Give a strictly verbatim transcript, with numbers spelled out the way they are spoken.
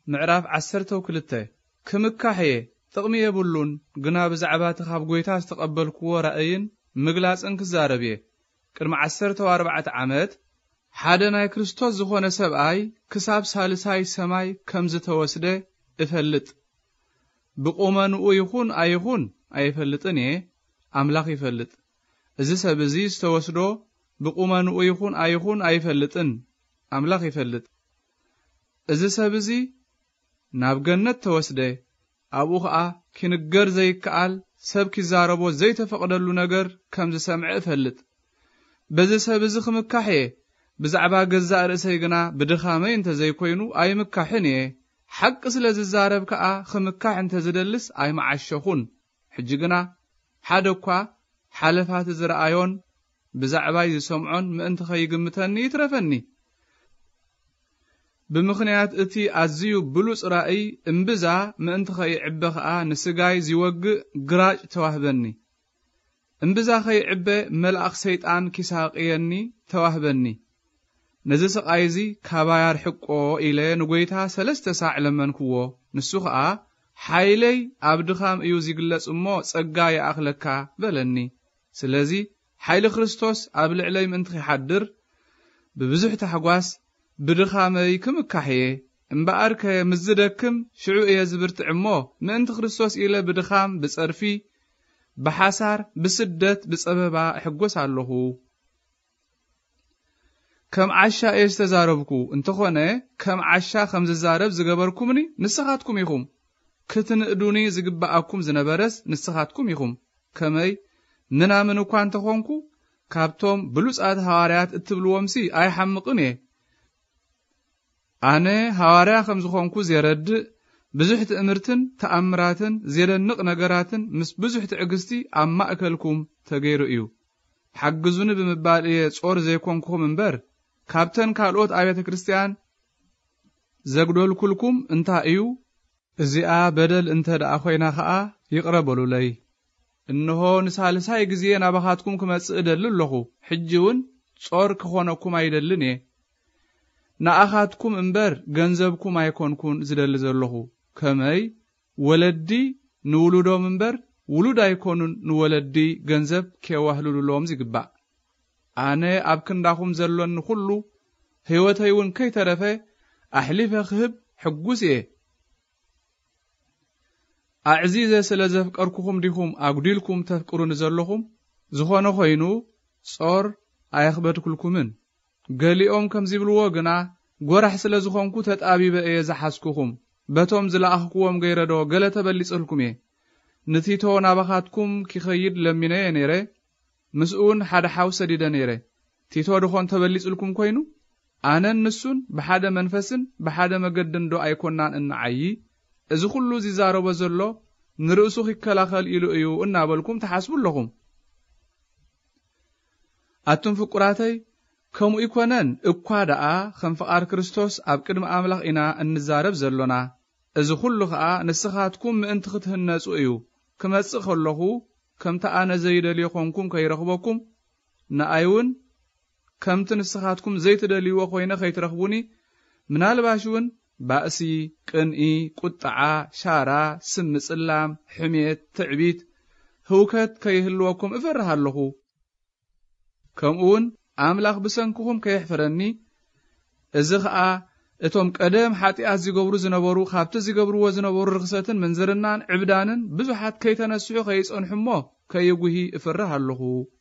ምዕራፍ ዓሰርተ ወክልተ ክምካሕየ ጥቕሚ የብሉን ግና ብዛዕባ ተኻብ ጎይታ ዝተቐበልክዎ ራእይን ምግላጽን ክዛረብ እየ ቅድሚ ዓሰርተ ወኣርባዕተ ዓመት ሓደ ናይ ክርስቶስ ዝኾነ ሰብኣይ ክሳብ ሳልሳይ ሰማይ ከም ዝተወስደ እፈልጥ ብቁመንኡ ይኹን ኣይኹን ኣይፈልጥን እየ ኣምላኽ ይፈልጥ እዚ ሰብ እዚ ዝተወስዶ ብቁመንኡ ይኹን ኣይኹን ኣይፈልጥን ኣምላኽ ይፈልጥ እዚ ሰብ እዚ ናብ ገነት ተወስደ ኣብኡ ኸዓ ኪንገር ዘይከኣል ሰብ ኪዛረቦ ዘይተፈቕደሉ ነገር ከም ዝሰምዐ እፈልጥ በዚ ሰብ እዚ ክምካሕየ ብዛዕባ ገዛእ ርእሰይ ግና ብድኻመይ እንተ ዘይኮይኑ ኣይምካሕን እየ ሓቂ ስለ ዝዛረብ ከዓ ክምካሕ እንተ ዝደልስ ኣይመዓሸኹን ሕጂ ግና ሓደ እኳ ሓለፋት ዝረኣዮን ብዛዕባይ ዝሰምዖን ምእንቲ ኸይግምተኒ ይትረፈኒ ብምኽንያት እቲ ኣዝዩ ብሉጽ ራእይ እምብዛ ምእንቲ ኸይዕበ ከዓ ንስጋይ ዝወግእ ግራጭ ተዋህበኒ እምብዛ ኸይዕበ መልኣኽ ሰይጣን ኪሳቕየኒ ተዋህበኒ ነዚ ስቓይ እዚ ካባያር ሕቆ ኢለ ንጐይታ ሰለስተ ሳዕ ለመንክዎ ንሱ ከዓ ሓይለይ ኣብ ድኻም እዩ ዝግለጽ እሞ ጸጋ ይኣኽለካ በለኒ ስለዚ ሓይሊ ክርስቶስ ኣብ ልዕለይ ምእንቲ ኺሓድር ብብዙሕ ታሕጓስ ብድኻመይ ክምካሕየ እምበኣርከ ምዝደክም ሽዑ እየ ዝብርትዕ እሞ ምእንቲ ክርስቶስ ኢለ ብድኻም ብጸርፊ ብሓሳር ብስደት ብጸበባ እሕጐስ ኣለኹ ከም ዓሻ እየ ዝተዛረብኩ እንተኾነ ከም ዓሻ ከም ዝዛረብ ዝገበርኩምኒ ንስኻትኩም ኢኹም ክትንእዱኒ ዝግባኣኩም ዝነበረስ ንስኻትኩም ኢኹም ከመይ ምናምን እኳ እንተኾንኩ ካብቶም ብሉጻት ሃዋርያት እትብልዎምሲ ኣይሓምቕን እየ ኣነ ሃዋርያ ከም ዝኾንኩ ዝረድእ ብዙሕ ትእምርትን ተኣምራትን ዘደንቕ ነገራትን ምስ ብዙሕ ትዕግስቲ ኣብ ማእከልኩም ተገይሩ እዩ ሓግዙኒ ብምባል እየ ጾር ዘይኮንኩም እምበር ካብተን ካልኦት ኣብያተ ክርስቲያን ዘግዶልኩልኩም እንታይ እዩ እዚኣ በደል እንተ ደኣ ኾይና ከዓ ይቕረበሉለይ እንሆ ንሳልሳይ ግዜ ናባኻትኩም ክመጽእ እደሊ ኣለኹ ሕጂ እውን ጾር ክኾነኩም ኣይደልን እየ ንኣኻትኩም እምበር ገንዘብኩም ኣይኮንኩን ዝደሊ ዘለኹ ከመይ ወለዲ ንውሉዶም እምበር ውሉድ ኣይኮኑን ንወለዲ ገንዘብ ከዋህልሉሎም ዝግባእ ኣነ ኣብ ክንዳኹም ዘሎኒ ኩሉ ህይወተይ እውን ከይተረፈ ኣሕሊፈ ክህብ ሕጉስ እየ ኣዕዚዘ ስለ ዘፍቀርኩኹም ዲኹም ኣጉዲልኩም ተፍቅሩኒ ዘለኹም ዝኾነ ኾይኑ ጾር ኣይኽበድኩልኩምን ገሊኦም ከም ዝብልዎ ግና ጎራሕ ስለ ዝኾንኩ ተጣቢበ እየ ዝሓስኩኹም በቶም ዝለኣኽክዎም ገይረዶ ገለ ተበሊጽልኩም እየ ንቲቶ ናባኻትኩም ኪኸይድ ለሚነየ ነይረ ምስኡን ሓደ ሓው ሰዲደ ነይረ ቲቶ ድኾን ተበሊጽልኩም ኮይኑ ኣነን ንሱን ብሓደ መንፈስን ብሓደ መገድን ዶ ኣይኮናን እንዓይ እዚ ኩሉ ዝዛረቦ ዘሎ ንርእሱ ኺከላኸል ኢሉ እዩ እናበልኩም ተሓስቡ ኣለኹም ኣቱም ፍቁራተይ ከምኡ ይኮነን እኳ ደኣ ከም ፍቓር ክርስቶስ ኣብ ቅድሚ ኣምላኽ ኢና እንዛረብ ዘሎና እዚ ኩሉ ከዓ ንስኻትኩም ምእንቲ ክትህነጹ እዩ ክመጽእ ከለኹ ከምቲ ኣነ ዘይደልዮ ኾንኩም ከይረኽበኩም ንኣይ እውን ከምቲ ንስኻትኩም ዘይትደልይዎ ኾይነ ከይትረኽቡኒ ምናልባሽ እውን ባእሲ ቅንኢ ቁጥዓ ሻራ ስም ምጽላም ሕሜት ትዕቢት ህውከት ከይህልወኩም እፈርህ ኣለኹ ከምኡውን ኣምላኽ ብሰንክኹም ከየሕፍረኒ እዚ ከዓ እቶም ቀደም ሓጢኣት ዝገብሩ ዝነበሩ ካብቲ ዝገብርዎ ዝነበሩ ርክሰትን መንዝርናን ዕብዳንን ብዙሓት ከይተነስሑ ከይጸንሑ እሞ ከይጉሂ እፍርህ ኣለኹ